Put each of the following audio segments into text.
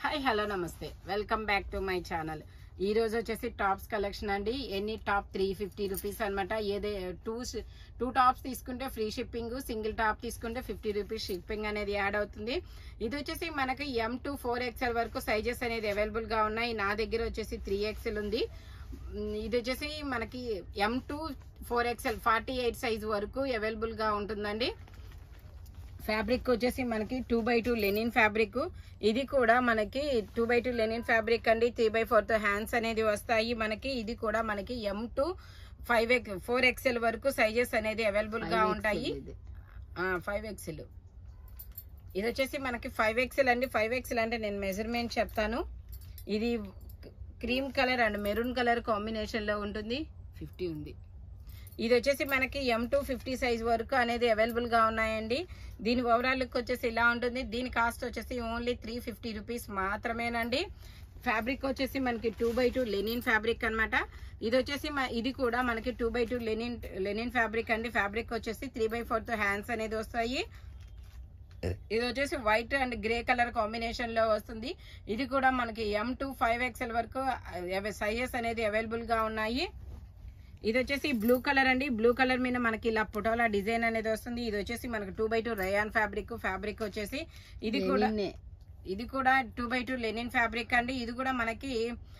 Hi hello namaste welcome back to my channel. ఈ రోజు వచ్చేసి టాప్స్ కలెక్షన్ అండి. ఎనీ టాప్ 350 రూపీస్ అనమాట. ఏదే టూ టాప్స్ తీసుకుంటే ఫ్రీ షిప్పింగ్, సింగిల్ టాప్ తీసుకుంటే 50 రూపీస్ షిప్పింగ్ అనేది యాడ్ అవుతుంది. ఇది వచ్చేసి మనకి M2 4XL వరకు సైజెస్ అనేది అవైలబుల్ గా ఉన్నాయి. నా దగ్గర వచ్చేసి 3XL ఉంది. ఇది వచ్చేసి మనకి M2 4XL 48 సైజ్ వరకు అవైలబుల్ గా ఉంటుందండి. ఫ్యాబ్రిక్ వచ్చేసి మనకి 2x2 లెనిన్ ఫ్యాబ్రిక్. ఇది కూడా మనకి 2x2 లెనిన్ ఫ్యాబ్రిక్ అండి. 3x4 హ్యాండ్స్ అనేది వస్తాయి మనకి. ఇది కూడా మనకి M2 4XL వరకు సైజెస్ అనేది అవైలబుల్ గా ఉంటాయి. 5XL ఇది వచ్చేసి మనకి 5XL అండి. 5XL అంటే నేను మెజర్మెంట్ చెప్తాను. ఇది cream colour and maroon colour combination లో ఉంటుంది. 50 ఉంది. ఇది వచ్చేసి మనకి M2 50 సైజ్ వరకు అనేది అవైలబుల్ గా ఉన్నాయండి. దీని ఓవరాల్ లుక్ వచ్చేసి ఇలా ఉంటుంది. దీని కాస్ట్ వచ్చేసి ఓన్లీ 350 రూపీస్ మాత్రమేనండి. ఫ్యాబ్రిక్ వచ్చేసి మనకి 2x2 లెనిన్ ఫ్యాబ్రిక్ అనమాట. ఇది వచ్చేసి ఇది కూడా మనకి 2x2 లెనిన్ ఫ్యాబ్రిక్ అండి. ఫ్యాబ్రిక్ వచ్చేసి 3x4 హ్యాండ్స్ అనేది వస్తాయి. ఇది వచ్చేసి white and grey colour combination లో వస్తుంది. ఇది కూడా మనకి M2 5XL వరకు సైజెస్ అనేది అవైలబుల్ గా ఉన్నాయి. ఇది వచ్చేసి బ్లూ కలర్ అండి. బ్లూ కలర్ మీద మనకి ఇలా పుటోలా డిజైన్ అనేది వస్తుంది. ఇది వచ్చేసి మనకి 2x2 రయాన్ ఫ్యాబ్రిక్ వచ్చేసి ఇది కూడా 2x2 లెనిన్ ఫ్యాబ్రిక్ అండి. ఇది కూడా మనకి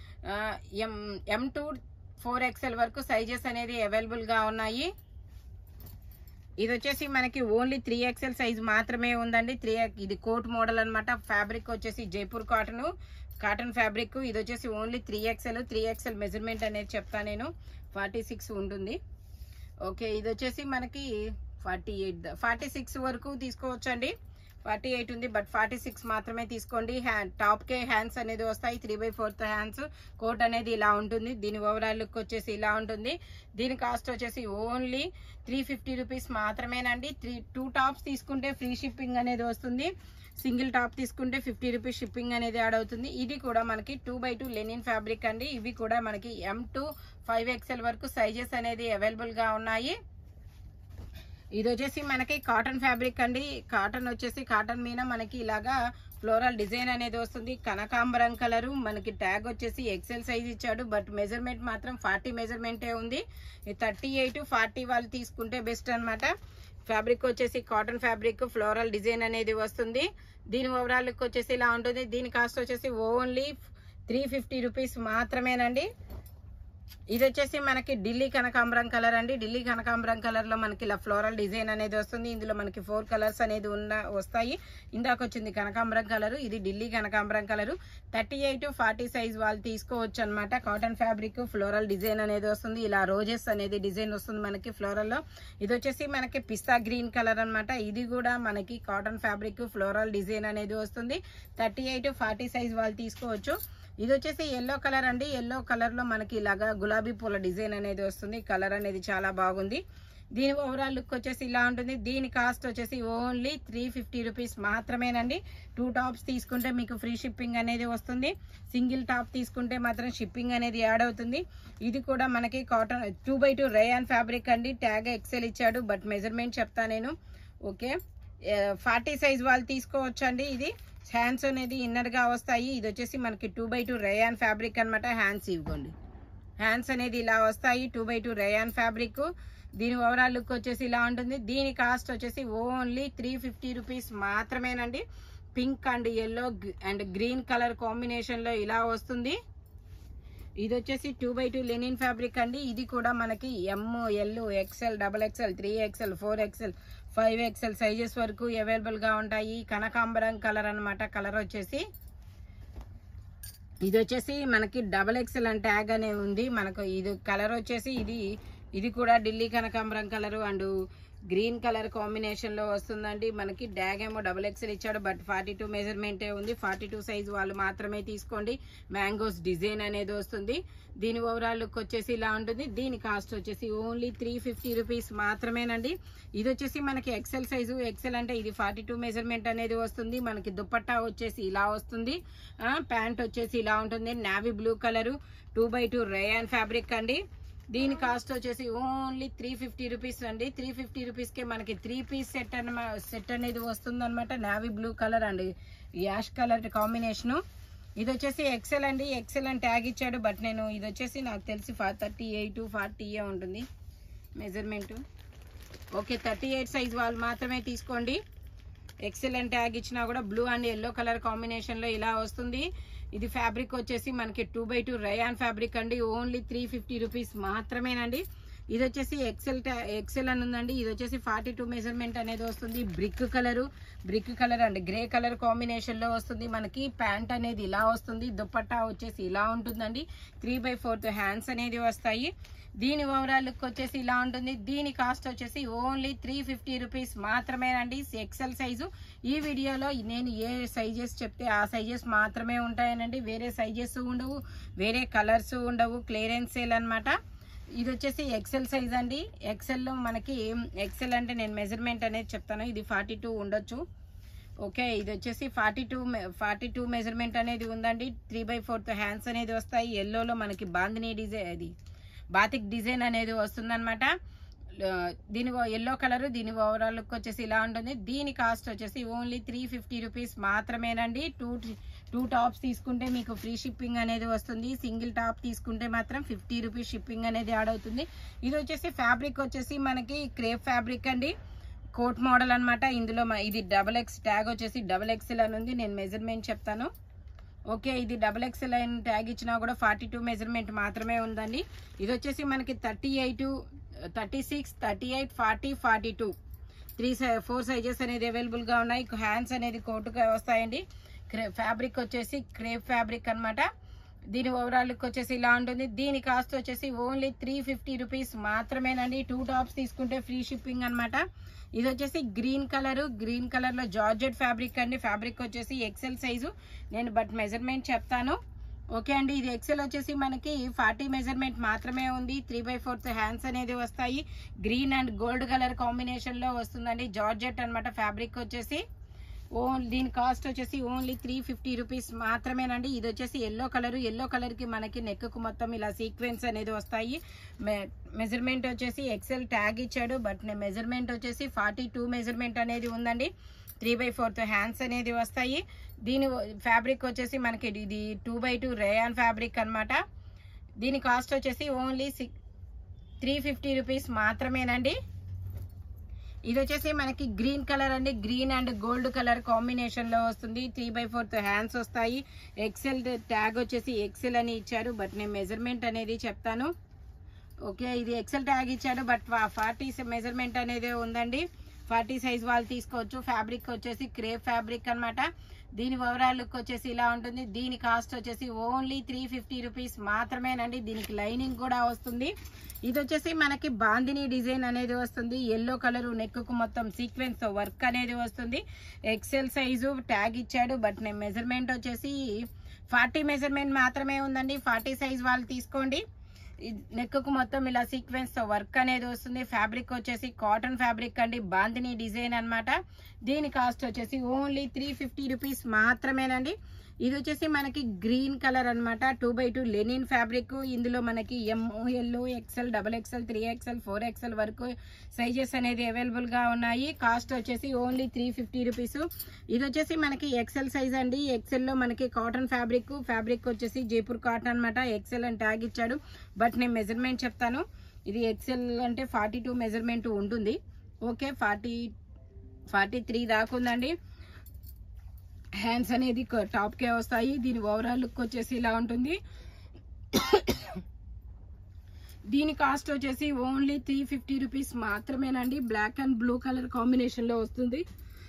M2 4XL వరకు సైజెస్ అనేది అవైలబుల్ గా ఉన్నాయి. ఇది వచ్చేసి మనకి ఓన్లీ 3XL సైజ్ మాత్రమే ఉందండి. ఇది కోట్ మోడల్ అనమాట. ఫ్యాబ్రిక్ వచ్చేసి జైపూర్ కాటన్ ఫ్యాబ్రిక్. ఇది వచ్చేసి ఓన్లీ 3XL మెజర్మెంట్ అనేది చెప్తా నేను. 46 ఉంటుంది. ఓకే, ఇది వచ్చేసి మనకి 46 వరకు తీసుకోవచ్చు అండి. 48 ఉంది బట్ 46 మాత్రమే తీసుకోండి. టాప్ కే హ్యాండ్స్ అనేది వస్తాయి. 3x4 hands. కోట్ అనేది ఇలా ఉంటుంది. దీని ఓవరాల్ లుక్ వచ్చేసి ఇలా ఉంటుంది. దీని కాస్ట్ వచ్చేసి ఓన్లీ 350 రూపీస్ మాత్రమేనండి. 2 టాప్స్ తీసుకుంటే ఫ్రీ షిప్పింగ్ అనేది వస్తుంది. సింగిల్ టాప్ తీసుకుంటే 50 రూపీస్ షిప్పింగ్ అనేది యాడ్ అవుతుంది. ఇది కూడా మనకి 2x2 లెనిన్ ఫ్యాబ్రిక్ అండి. ఇవి కూడా మనకి M2 5XL వరకు సైజెస్ అనేది అవైలబుల్ గా ఉన్నాయి. ఇది వచ్చేసి మనకి కాటన్ ఫ్యాబ్రిక్ అండి. కాటన్ మీద మనకి ఇలాగా ఫ్లోరల్ డిజైన్ అనేది వస్తుంది. కనకాంబరం కలరు. మనకి ట్యాగ్ వచ్చేసి XL సైజ్ ఇచ్చాడు బట్ మెజర్మెంట్ మాత్రం 40 మెజర్మెంటే ఉంది. 38 40 వాళ్ళు తీసుకుంటే బెస్ట్ అనమాట. ఫ్యాబ్రిక్ వచ్చేసి కాటన్ ఫ్యాబ్రిక్, ఫ్లోరల్ డిజైన్ అనేది వస్తుంది. దీని ఓవరాల్ లుక్ వచ్చేసి ఇలా ఉంటుంది. దీని కాస్ట్ వచ్చేసి ఓన్లీ 350 రూపీస్ మాత్రమేనండి. ఇది వచ్చేసి మనకి ఢిల్లీ కనకాంబరం కలర్ అండి. ఢిల్లీ కనకాంబరం కలర్ లో మనకి ఇలా ఫ్లోరల్ డిజైన్ అనేది వస్తుంది. ఇందులో మనకి 4 కలర్స్ అనేది వస్తాయి. ఇందాక వచ్చింది కనకాంబరం కలరు, ఇది ఢిల్లీ కనకాంబరం కలరు. 38 40 సైజ్ వాళ్ళు తీసుకోవచ్చు అనమాట. కాటన్ ఫ్యాబ్రిక్, ఫ్లోరల్ డిజైన్ అనేది వస్తుంది. ఇలా రోజెస్ అనేది డిజైన్ వస్తుంది మనకి ఫ్లోరల్ లో. ఇది వచ్చేసి మనకి పిస్తా గ్రీన్ కలర్ అనమాట. ఇది కూడా మనకి కాటన్ ఫ్యాబ్రిక్, ఫ్లోరల్ డిజైన్ అనేది వస్తుంది. 38 40 సైజ్ వాళ్ళు తీసుకోవచ్చు. ఇది వచ్చేసి ఎల్లో కలర్ అండి. ఎల్లో కలర్ లో మనకి ఇలాగా గులాబీ పూల డిజైన్ అనేది వస్తుంది. కలర్ అనేది చాలా బాగుంది. దీని ఓవరాల్ లుక్ వచ్చేసి ఇలా ఉంటుంది. దీని కాస్ట్ వచ్చేసి ఓన్లీ 350 రూపీస్ మాత్రమేనండి. 2 టాప్స్ తీసుకుంటే మీకు ఫ్రీ షిప్పింగ్ అనేది వస్తుంది. సింగిల్ టాప్ తీసుకుంటే మాత్రం షిప్పింగ్ అనేది యాడ్ అవుతుంది. ఇది కూడా మనకి కాటన్ 2x2 రయాన్ ఫ్యాబ్రిక్ అండి. ట్యాగ్ XL ఇచ్చాడు బట్ మెజర్మెంట్ చెప్తా నేను. ఓకే, 40 సైజ్ వాళ్ళు తీసుకోవచ్చు అండి. ఇది హ్యాండ్స్ అనేది ఇన్నర్ గా వస్తాయి. ఇది వచ్చేసి మనకి 2x2 రయాన్ ఫ్యాబ్రిక్ అనమాట. హ్యాండ్స్ ఇవ్వండి. హ్యాండ్స్ అనేది ఇలా వస్తాయి. 2x2 rayon fabric. దీని ఓవరాల్ లుక్ వచ్చేసి ఇలా ఉంటుంది. దీని కాస్ట్ వచ్చేసి ఓన్లీ 350 రూపీస్ మాత్రమేనండి. Pink and yellow and green colour combination లో ఇలా వస్తుంది. ఇది వచ్చేసి 2x2 లెనిన్ ఫ్యాబ్రిక్ అండి. ఇది కూడా మనకి ML XL XXL 3XL 4XL 5XL sizes వరకు అవైలబుల్ గా ఉంటాయి. కనకాంబరం కలర్ అనమాట. కలర్ వచ్చేసి ఇది వచ్చేసి మనకి XXL అని ట్యాగ్ అనే ఉంది మనకు. ఇది కలర్ వచ్చేసి ఇది కూడా ఢిల్లీ కనకాంబరం colour and green colour combination లో వస్తుందండి. మనకి డ్యాగ్ ఏమో XXL ఇచ్చాడు బట్ 42 మెజర్మెంటే ఉంది. 42 సైజ్ వాళ్ళు మాత్రమే తీసుకోండి. మ్యాంగోస్ డిజైన్ అనేది వస్తుంది. దీని ఓవరాల్ లుక్ వచ్చేసి ఇలా ఉంటుంది. దీని కాస్ట్ వచ్చేసి ఓన్లీ 350 రూపీస్ మాత్రమేనండి. ఇది వచ్చేసి మనకి XL సైజు. XL అంటే ఇది 42 మెజర్మెంట్ అనేది వస్తుంది. మనకి దుపట్టా వచ్చేసి ఇలా వస్తుంది. ప్యాంట్ వచ్చేసి ఇలా ఉంటుంది. Navy blue colour 2x2 rayon fabric అండి. దీని కాస్ట్ వచ్చేసి ఓన్లీ 350 రూపీస్ అండి. 350 రూపీస్ కే మనకి 3 పీస్ సెట్ అనేది వస్తుంది అనమాట. Navy blue colour and ash colour combination. ఇది వచ్చేసి ఎక్సెల్ అండి, ఎక్సెల్ అని ట్యాగ్ ఇచ్చాడు. బట్ నేను ఇది వచ్చేసి నాకు తెలిసి 38 40 ఉంటుంది మెజర్మెంట్. ఓకే, 38 సైజ్ వాళ్ళు మాత్రమే తీసుకోండి. ఎక్సెల్ అని ట్యాగ్ ఇచ్చినా కూడా బ్లూ అండ్ ఎల్లో కలర్ కాంబినేషన్లో ఇలా వస్తుంది. ఇది ఫ్యాబ్రిక్ వచ్చేసి మనకి 2x2 రయాన్ ఫ్యాబ్రిక్ అండి. ఓన్లీ 350 రూపీస్ మాత్రమేనండి. ఇది వచ్చేసి ఎక్సెల్ అని ఉందండి. ఇది వచ్చేసి 42 మెజర్మెంట్ అనేది వస్తుంది. Brick colour and grey colour combination లో వస్తుంది. మనకి ప్యాంట్ అనేది ఇలా వస్తుంది. దుపట్టా వచ్చేసి ఇలా ఉంటుందండి. 3/4 హ్యాండ్స్ అనేది వస్తాయి. దీని ఓవరాల్ లుక్ వచ్చేసి ఇలా ఉంటుంది. దీని కాస్ట్ వచ్చేసి ఓన్లీ 350 రూపీస్ మాత్రమేనండి. XL size. ఈ వీడియోలో నేను ఏ సైజెస్ చెప్తే ఆ సైజెస్ మాత్రమే ఉంటాయనండి. వేరే సైజెస్ ఉండవు, వేరే కలర్స్ ఉండవు. క్లియరెన్స్ సేల్ అనమాట. ఇది వచ్చేసి ఎక్సెల్ సైజ్ అండి. ఎక్సెల్లో మనకి ఎక్సెల్ అంటే నేను మెజర్మెంట్ అనేది చెప్తాను. ఇది 42 ఉండొచ్చు. ఓకే, ఇది వచ్చేసి 42 మెజర్మెంట్ అనేది ఉందండి. 3/4 హ్యాండ్స్ అనేది వస్తాయి. ఎల్లోలో మనకి బాందినీ డిజైన్, అది బాతిక్ డిజైన్ అనేది వస్తుందన్నమాట. దీని ఎల్లో కలర్. దీని ఓవరాల్ లుక్ వచ్చేసి ఇలా ఉంటుంది. దీని కాస్ట్ వచ్చేసి ఓన్లీ 350 రూపీస్ మాత్రమేనండి. టూ టాప్స్ తీసుకుంటే మీకు ఫ్రీ షిప్పింగ్ అనేది వస్తుంది. సింగిల్ టాప్ తీసుకుంటే మాత్రం 50 రూపీస్ షిప్పింగ్ అనేది యాడ్ అవుతుంది. ఇది వచ్చేసి ఫ్యాబ్రిక్ వచ్చేసి మనకి క్రేప్ ఫ్యాబ్రిక్ అండి. కోట్ మోడల్ అనమాట. ఇందులో ఇది XX ట్యాగ్ వచ్చేసి XXL అని ఉంది. నేను మెజర్మెంట్ చెప్తాను. ఓకే, ఇది XXL అని ట్యాగ్ ఇచ్చినా కూడా 42 మెజర్మెంట్ మాత్రమే ఉందండి. ఇది వచ్చేసి మనకి 38, 36, 38, 40, 42 4 సైజెస్ అనేది అవైలబుల్ గా ఉన్నాయి. హ్యాండ్స్ అనేది కోటుగా వస్తాయండి. ఫ్యాబ్రిక్ వచ్చేసి క్రేప్ ఫ్యాబ్రిక్ అనమాట. దీని ఓవరాల్ లుక్ వచ్చేసి ఇలా ఉంటుంది. దీని కాస్ట్ వచ్చేసి ఓన్లీ 350 రూపీస్ మాత్రమేనండి. 2 టాప్స్ తీసుకుంటే ఫ్రీ షిప్పింగ్ అనమాట. ఇది వచ్చేసి గ్రీన్ కలర్ లో జార్జెట్ ఫ్యాబ్రిక్ అండి. ఫ్యాబ్రిక్ వచ్చేసి ఎక్సెల్ సైజు. నేను బట్ మెజర్మెంట్ చెప్తాను. ఓకే అండి, ఇది ఎక్సెల్ వచ్చేసి మనకి 40 మెజర్మెంట్ మాత్రమే ఉంది. 3/4 హ్యాండ్స్ అనేది వస్తాయి. Green and gold colour combination లో వస్తుందండి. జార్జెట్ అనమాట ఫ్యాబ్రిక్ వచ్చేసి. దీని కాస్ట్ వచ్చేసి ఓన్లీ 350 రూపీస్ మాత్రమేనండి. ఇది వచ్చేసి ఎల్లో కలర్ కి మనకి నెక్ కు మొత్తం ఇలా సీక్వెన్స్ అనేది వస్తాయి. మెజర్మెంట్ వచ్చేసి ఎక్సెల్ ట్యాగ్ ఇచ్చాడు. బట్ మెజర్మెంట్ వచ్చేసి 42 మెజర్మెంట్ అనేది ఉందండి. 3/4 హ్యాండ్స్ అనేది వస్తాయి. దీని ఫ్యాబ్రిక్ వచ్చేసి మనకి ఇది 2x2 రేయాన్ ఫ్యాబ్రిక్ అనమాట. దీని కాస్ట్ వచ్చేసి ఓన్లీ 350 రూపీస్ మాత్రమేనండి. ఇది వచ్చేసి మనకి గ్రీన్ కలర్ అండి. Green and gold colour combination లో వస్తుంది. 3/4 హ్యాండ్స్ వస్తాయి. ఎక్సెల్ ట్యాగ్ వచ్చేసి ఎక్సెల్ అని ఇచ్చారు. బట్ నేను మెజర్మెంట్ అనేది చెప్తాను. ఓకే, ఇది ఎక్సెల్ ట్యాగ్ ఇచ్చాడు. బట్ 40 మెజర్మెంట్ అనేది ఉందండి. 40 సైజ్ వాళ్ళు తీసుకోవచ్చు. ఫ్యాబ్రిక్ వచ్చేసి క్రేప్ ఫ్యాబ్రిక్ అనమాట. దీని ఓవరాల్ లుక్ వచ్చేసి ఇలా ఉంటుంది. దీని కాస్ట్ వచ్చేసి ఓన్లీ 350 రూపీస్ మాత్రమేనండి. దీనికి లైనింగ్ కూడా వస్తుంది. ఇది వచ్చేసి మనకి బాందినీ డిజైన్ అనేది వస్తుంది. ఎల్లో కలర్ నెక్ కు మొత్తం సీక్వెన్స్ వర్క్ అనేది వస్తుంది. ఎక్సెల్ సైజు ట్యాగ్ ఇచ్చాడు. బట్ నేను మెజర్మెంట్ వచ్చేసి 40 మెజర్మెంట్ మాత్రమే ఉందండి. 40 సైజ్ వాళ్ళు తీసుకోండి. నెక్ కు మొత్తం ఇలా సీక్వెన్స్ తో వర్క్ అనేది వస్తుంది. ఫ్యాబ్రిక్ వచ్చేసి కాటన్ ఫ్యాబ్రిక్ అండి. బాందినీ డిజైన్ అనమాట. దీని కాస్ట్ వచ్చేసి ఓన్లీ 350 రూపీస్ మాత్రమేనండి. ఇది వచ్చేసి మనకి గ్రీన్ కలర్ అనమాట. 2x2 linen fabric. ఇందులో మనకి ML, XL, XXL, 3XL, 4XL వరకు సైజెస్ అనేది అవైలబుల్ గా ఉన్నాయి. కాస్ట్ వచ్చేసి ఓన్లీ 350 రూపీస్. ఇది వచ్చేసి మనకి ఎక్సెల్ సైజ్ అండి. ఎక్సెల్ లో మనకి కాటన్ ఫ్యాబ్రిక్ వచ్చేసి జైపూర్ కాటన్ అనమాట. ఎక్సెల్ అని ట్యాగ్ ఇచ్చాడు. బట్ నేను మెజర్మెంట్ చెప్తాను. ఇది ఎక్సెల్ అంటే 42 మెజర్మెంట్ ఉంటుంది. ఓకే, 43 దాకా ఉందండి. హ్యాండ్స్ అనేది టాప్ కే వస్తాయి. దీని ఓవరాల్ లుక్ వచ్చేసి ఇలా ఉంటుంది. దీని కాస్ట్ వచ్చేసి ఓన్లీ 350 రూపీస్ మాత్రమేనండి. Black and blue colour combination లో వస్తుంది.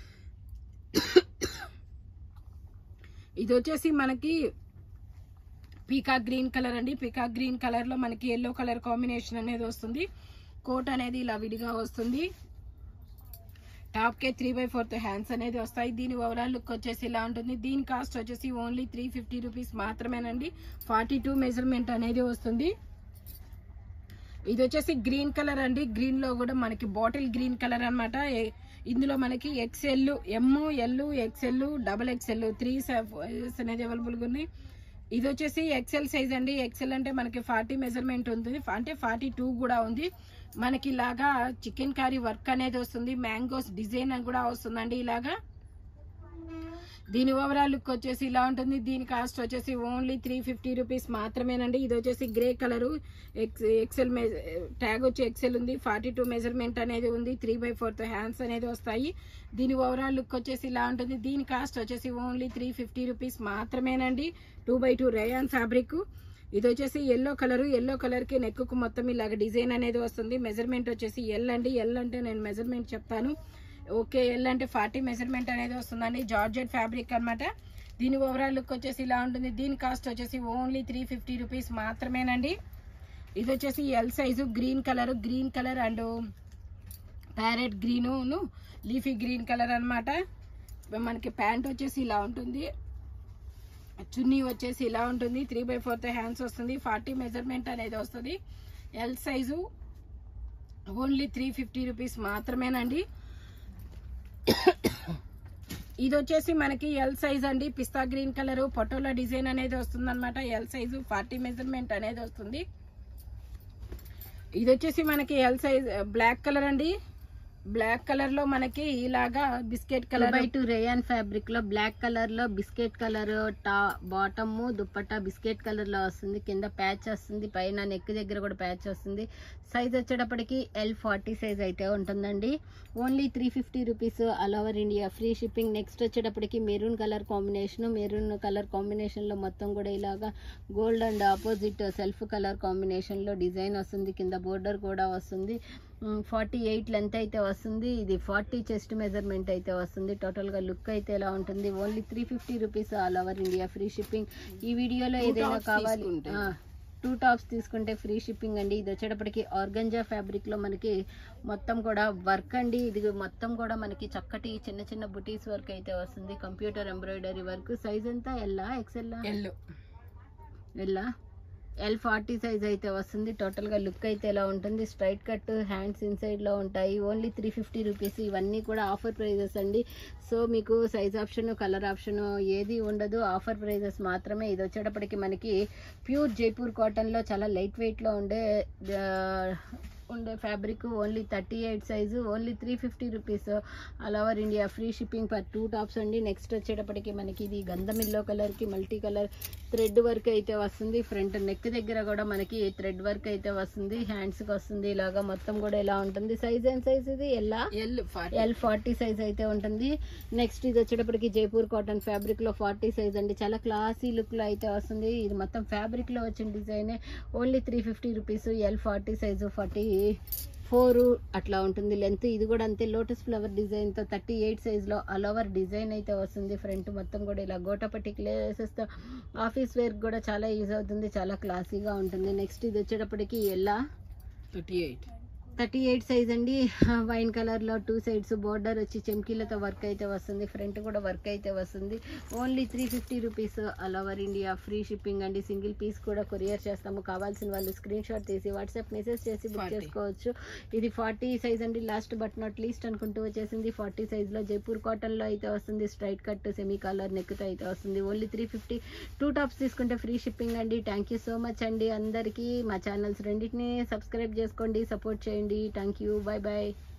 ఇది వచ్చేసి మనకి పీకాక్ గ్రీన్ కలర్ అండి. పీకాక్ గ్రీన్ కలర్ లో మనకి ఎల్లో కలర్ కాంబినేషన్ అనేది వస్తుంది. కోట్ అనేది ఇలా విడిగా వస్తుంది. టాప్ కే 3/4 హ్యాండ్స్ అనేది వస్తాయి. దీని ఓవరాల్ లుక్ వచ్చేసి ఇలా ఉంటుంది. దీని కాస్ట్ వచ్చేసి ఓన్లీ 350 రూపీస్ మాత్రమేనండి. 42 మెజర్మెంట్ అనేది వస్తుంది. ఇది వచ్చేసి గ్రీన్ కలర్ అండి. గ్రీన్ లో కూడా మనకి బాటిల్ గ్రీన్ కలర్ అనమాట. ఇందులో మనకి XL, ML, XL, XXL 3 sizes అనేది అవైలబుల్ గా ఉన్నాయి. ఇది వచ్చేసి ఎక్సెల్ సైజ్ అండి. ఎక్సెల్ అంటే మనకి 40 మెజర్మెంట్ ఉంటుంది. అంటే 42 కూడా ఉంది. మనకి ఇలాగా చికెన్ కర్రీ వర్క్ అనేది వస్తుంది. మ్యాంగోస్ డిజైన్ అని కూడా వస్తుందండి. ఇలాగా దీని ఓవరాల్ లుక్ వచ్చేసి ఇలా ఉంటుంది. దీని కాస్ట్ వచ్చేసి ఓన్లీ 350 రూపీస్ మాత్రమేనండి. ఇది వచ్చేసి గ్రే కలరు, ఎక్సెల్ ట్యాగ్ వచ్చి ఎక్సెల్ ఉంది, 42 మెజర్మెంట్ అనేది ఉంది, 3/4 హ్యాండ్స్ అనేది వస్తాయి. దీని ఓవరాల్ లుక్ వచ్చేసి ఇలా ఉంటుంది. దీని కాస్ట్ వచ్చేసి ఓన్లీ 350 రూపీస్ మాత్రమేనండి. 2/2 రేయాన్ ఫ్యాబ్రిక్. ఇది వచ్చేసి ఎల్లో కలర్, ఎల్లో కలర్ కి నెక్ కు మొత్తం ఇలాగ డిజైన్ అనేది వస్తుంది. మెజర్మెంట్ వచ్చేసి ఎల్ అండి. ఎల్ అంటే నేను మెజర్మెంట్ చెప్తాను. ఓకే, ఎల్ అంటే 40 మెజర్మెంట్ అనేది వస్తుందండి. జార్జెట్ ఫ్యాబ్రిక్ అన్నమాట. దీని ఓవరాల్ లుక్ వచ్చేసి ఇలా ఉంటుంది. దీని కాస్ట్ వచ్చేసి ఓన్లీ 350 రూపీస్ మాత్రమేనండి. ఇది వచ్చేసి L size, green colour and parrot green leafy green colour అన్నమాట. మనకి ప్యాంట్ వచ్చేసి ఇలా ఉంటుంది, చున్నీ వచ్చేసి ఇలా ఉంటుంది, 3/4 హ్యాండ్స్ వస్తుంది, 40 మెజర్మెంట్ అనేది వస్తుంది. ఎల్ సైజు ఓన్లీ 350 రూపీస్ మాత్రమేనండి. ఇది వచ్చేసి మనకి ఎల్ సైజ్ అండి. Pista green colour patola design అనేది వస్తుంది అనమాట. ఎల్ సైజు 40 మెజర్మెంట్ అనేది వస్తుంది. ఇది వచ్చేసి మనకి ఎల్ సైజ్ బ్లాక్ కలర్ అండి. బ్లాక్ కలర్ లో మనకి ఇలాగా బిస్కెట్ కలర్ 2/2 రేయాన్ ఫ్యాబ్రిక్ లో బ్లాక్ కలర్ లో biscuit colour bottom dupatta biscuit colour లో వస్తుంది. కింద ప్యాచ్ వస్తుంది, పైన నెక్ దగ్గర కూడా ప్యాచ్ వస్తుంది. సైజ్ వచ్చేటప్పటికి L40 సైజ్ అయితే ఉంటుందండి. Only 350 rupees all over India free shipping. Next వచ్చేటప్పటికి మెరూన్ కలర్ కాంబినేషన్ లో మొత్తం కూడా ఇలాగా gold and opposite self colour combination లో డిజైన్ వస్తుంది. కింద బోర్డర్ కూడా వస్తుంది. 48 లెంత్ అయితే వస్తుంది. ఇది 40 చెస్ట్ మెజర్మెంట్ అయితే వస్తుంది. టోటల్ గా లుక్ అయితే ఎలా ఉంటుంది. Only 350 rupees all over India free shipping. ఈ వీడియోలో ఏదైనా కావాలి 2 టాప్స్ తీసుకుంటే ఫ్రీ షిప్పింగ్ అండి. ఇది వచ్చేటప్పటికి ఆర్గంజా ఫ్యాబ్రిక్ లో మనకి మొత్తం కూడా వర్క్ అండి. ఇది మొత్తం కూడా మనకి చక్కటి చిన్న చిన్న బుటీస్ వర్క్ అయితే వస్తుంది. Computer embroidery work. సైజ్ ఎంత ఎల్లా ఎక్సెల్లా? ఎల్లా L40 సైజ్ అయితే వస్తుంది. టోటల్ గా లుక్ అయితే ఎలా ఉంటుంది. స్ట్రైట్ కట్ హ్యాండ్స్ ఇన్సైడ్ లో ఉంటాయి. Only 350 rupees. ఇవన్నీ కూడా ఆఫర్ ప్రైజెస్ అండి. సో మీకు సైజ్ ఆప్షన్ కలర్ ఆప్షన్ ఏది ఉండదు, ఆఫర్ ప్రైజెస్ మాత్రమే. ఇది వచ్చేటప్పటికి మనకి ప్యూర్ జైపూర్ కాటన్ లో చాలా లైట్ వెయిట్ లో ఉండే fabric. Only 38 size, only 350 rupees all over India free shipping for 2 tops అండి. నెక్స్ట్ వచ్చేటప్పటికి మనకి ఇది గంధం ఎల్లో కలర్ కి మల్టీ కలర్ థ్రెడ్ వర్క్ అయితే వస్తుంది. ఫ్రంట్ నెక్ దగ్గర కూడా మనకి థ్రెడ్ వర్క్ అయితే వస్తుంది. హ్యాండ్స్ కి వస్తుంది. ఇలాగా మొత్తం కూడా ఇలా ఉంటుంది. సైజ్ ఏం సైజ్ ఇది? L40 సైజ్ అయితే ఉంటుంది. నెక్స్ట్ ఇది వచ్చేటప్పటికి జైపూర్ కాటన్ ఫ్యాబ్రిక్ లో 40 సైజ్ అండి. చాలా క్లాసీ లుక్ లో అయితే వస్తుంది. ఇది మొత్తం ఫ్యాబ్రిక్ లో వచ్చిన design. Only 350 rupees. L40 size, 44 అట్లా ఉంటుంది లెంత్. ఇది కూడా అంతే, లోటస్ ఫ్లవర్ డిజైన్ తో 38 సైజ్ లో ఆల్ ఓవర్ డిజైన్ అయితే వస్తుంది. ఫ్రంట్ మొత్తం కూడా ఇలా గోటపట్టి గ్లేసెస్ తో ఆఫీస్ వేర్ కూడా చాలా యూజ్ అవుతుంది. చాలా క్లాసీగా ఉంటుంది. నెక్స్ట్ ఇది వచ్చేటప్పటికి ఎల్లా 38 సైజ్ అండి. వైన్ కలర్ లో 2 సైడ్స్ బోర్డర్ వచ్చి చెమ్కీలతో వర్క్ అయితే వస్తుంది. ఫ్రంట్ కూడా వర్క్ అయితే వస్తుంది. Only 350 rupees all over India free shipping అండి. సింగిల్ పీస్ కూడా కొరియర్ చేస్తాము. కావాల్సిన వాళ్ళు స్క్రీన్ షాట్ తీసి వాట్సాప్ మెసేజ్ చేసి బుక్ చేసుకోవచ్చు. ఇది 40 సైజ్ అండి. లాస్ట్ బట్ నాట్ లీస్ట్ అనుకుంటూ వచ్చేసింది. 40 సైజ్ లో జైపూర్ కాటన్ లో అయితే వస్తుంది. Straight cut semi colour neck తో అయితే వస్తుంది. ఓన్లీ 350. 2 టాప్స్ తీసుకుంటే ఫ్రీ షిప్పింగ్ అండి. థ్యాంక్ యూ సో మచ్ అండి అందరికీ. మా ఛానల్స్ రెండింటిని సబ్స్క్రైబ్ చేసుకోండి, సపోర్ట్ చేయండి. Thank you. Bye bye.